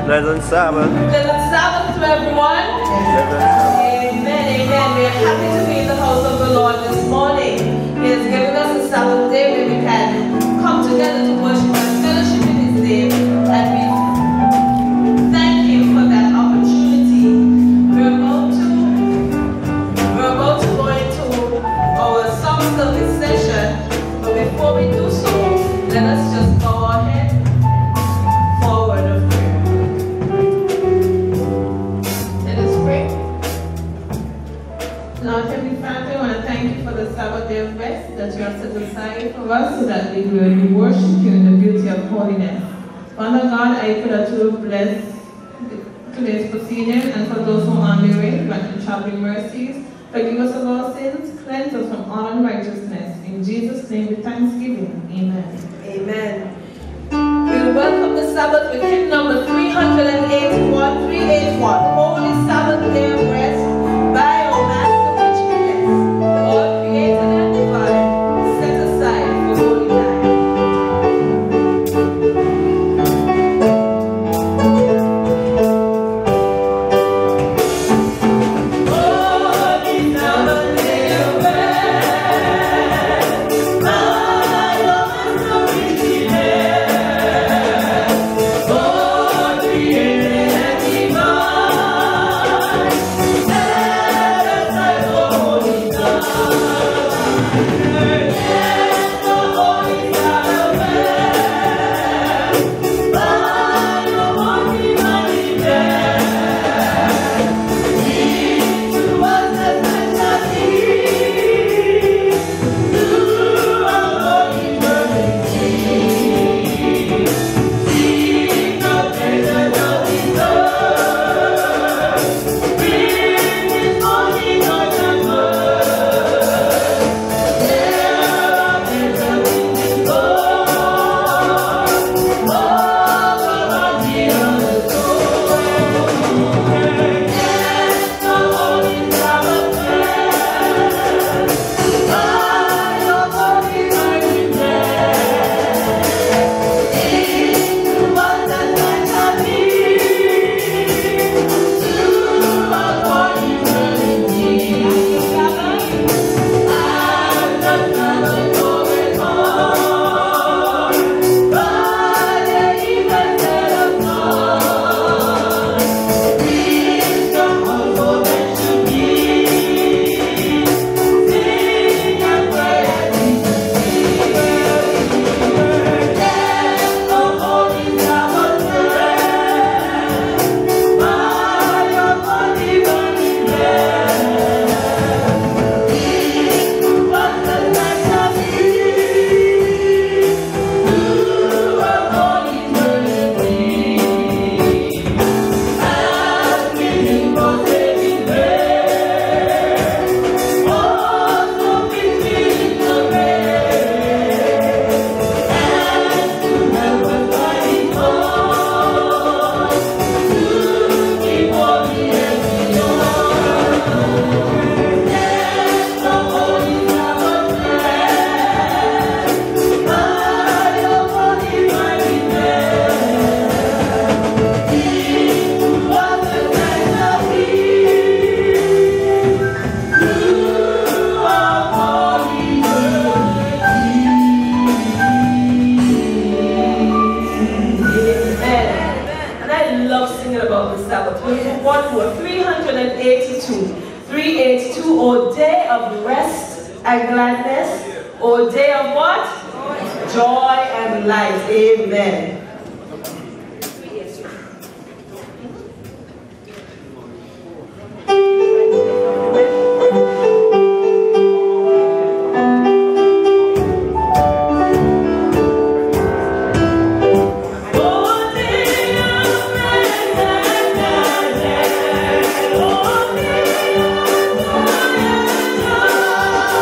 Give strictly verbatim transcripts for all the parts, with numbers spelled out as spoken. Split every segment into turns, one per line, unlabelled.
Pleasant Sabbath.
Pleasant Sabbath to everyone.
Pleasant Sabbath.
Amen, amen. We are happy to be in the house of the Lord this morning. He has given us a Sabbath day where we can come together to worship and fellowship in His name. And we thank Him for that opportunity. We're about to, we're about to go into our song service session. But before we do so, let us just bow our head for a word of prayer. Let us pray. Lord Heavenly Father, I want to thank you for the Sabbath day of rest that you have set aside for us so that we will worship you in the beauty of holiness. Father God, I pray that you will bless today's proceeding, and for those who are on their way, grant them traveling mercies. Forgive us of our sins, cleanse us from all unrighteousness. In Jesus' name with thanksgiving. Amen. Amen. We will welcome the Sabbath with hymn number three eighty-one, three eighty-one, Holy Sabbath Day of Rest, by our Master Richard. All created and divine, set aside for holy time.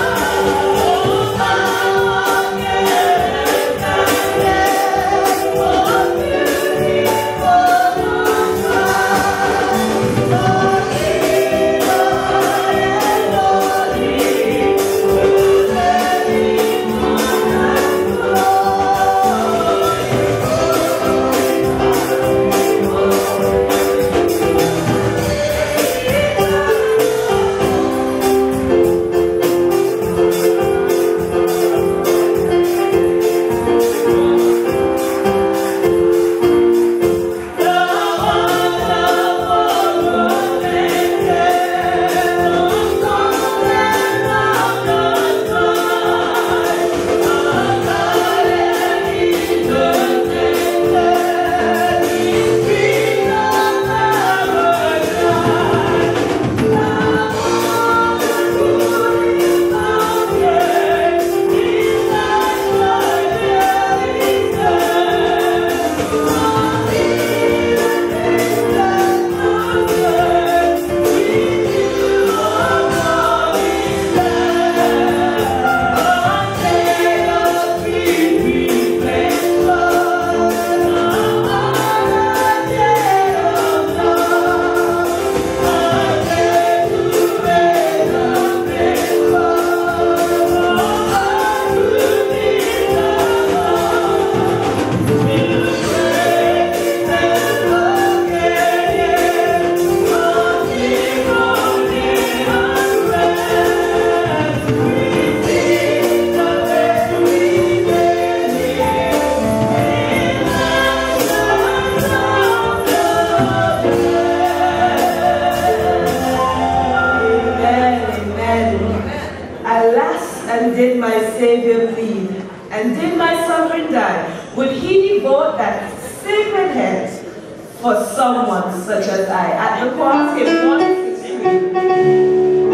Oh, Savior bleed? And did my sovereign die? Would he devote that sacred head for someone such as I? At the cross, hymn one sixty-three.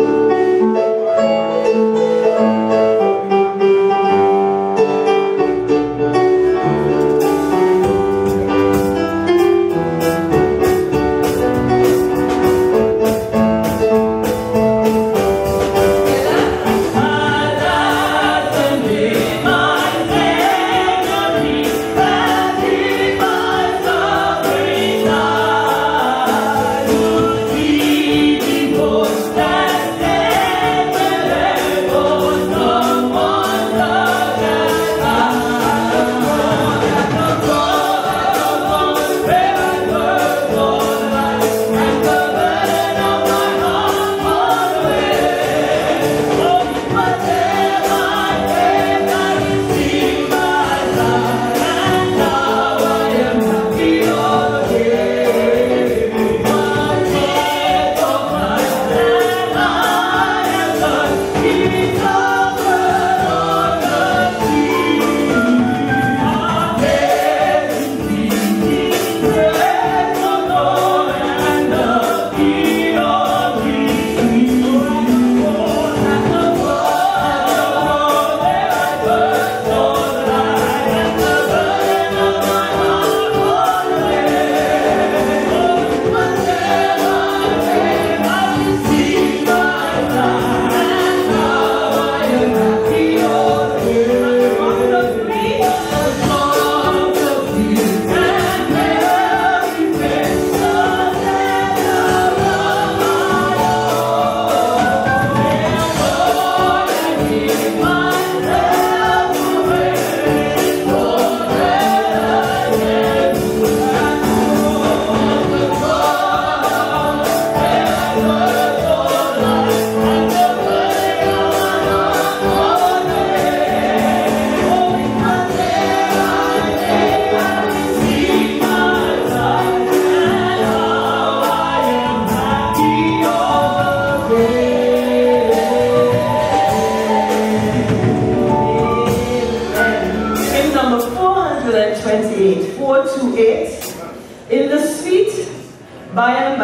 four two eight. In the sweet by and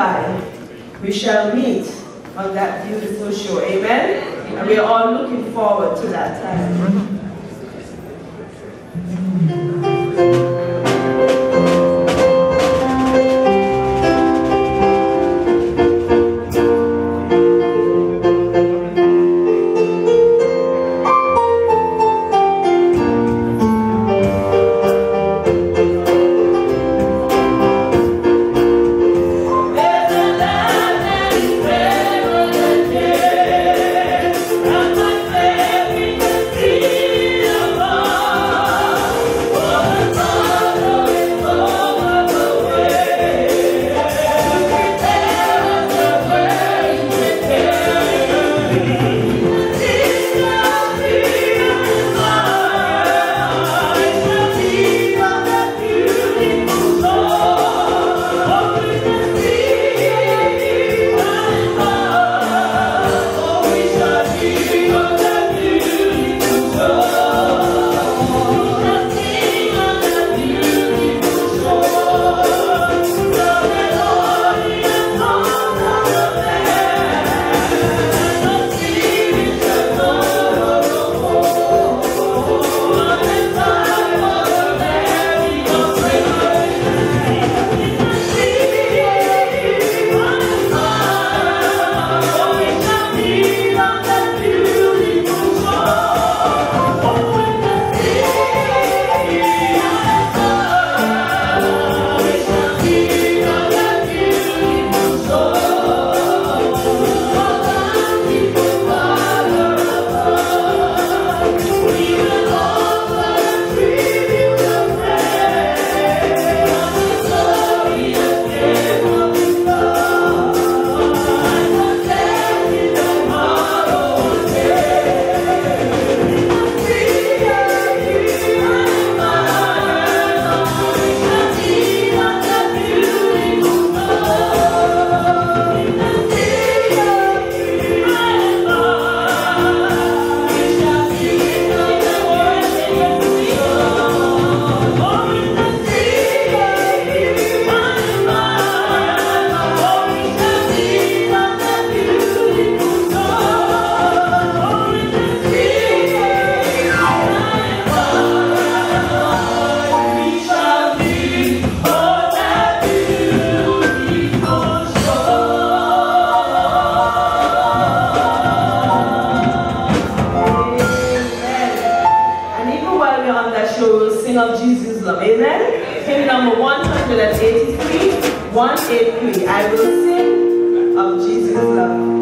by, we shall meet on that beautiful shore. Amen? And we are all looking forward to that time.
Oh,
Jerusalem. Amen? Hymn number one hundred eighty-three, one eighty-three. I will sing of Jesus' love.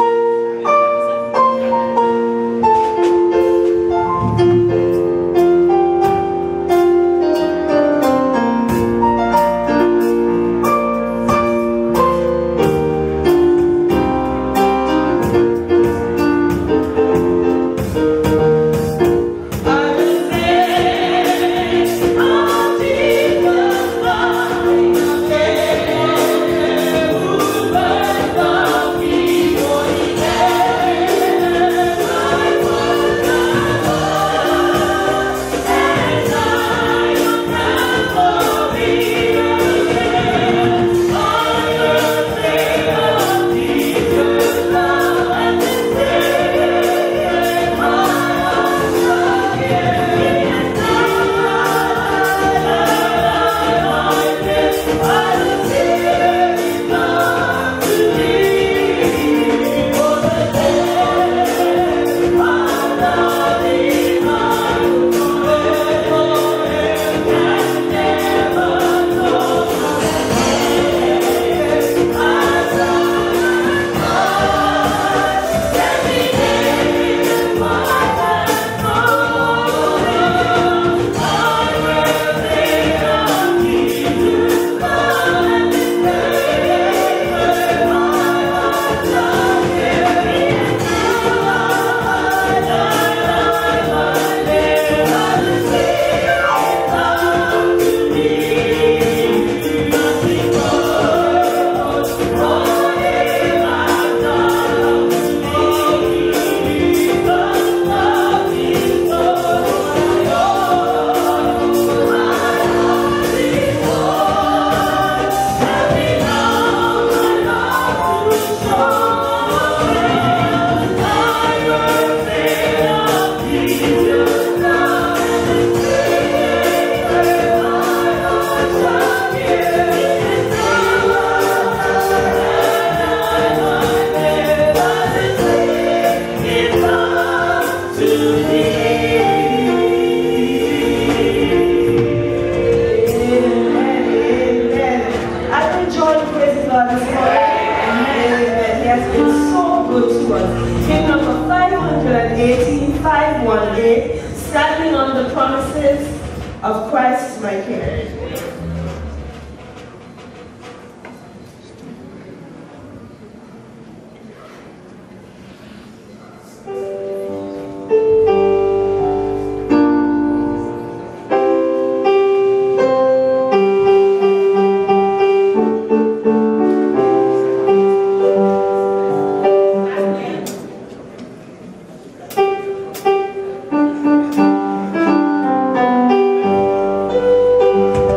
Standing on the promises of Christ my King.
Thank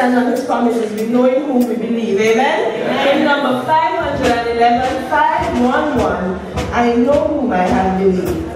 stand on his promises. We know in whom we believe. Amen? Amen. In number five hundred eleven, five one one, I know whom I have believed.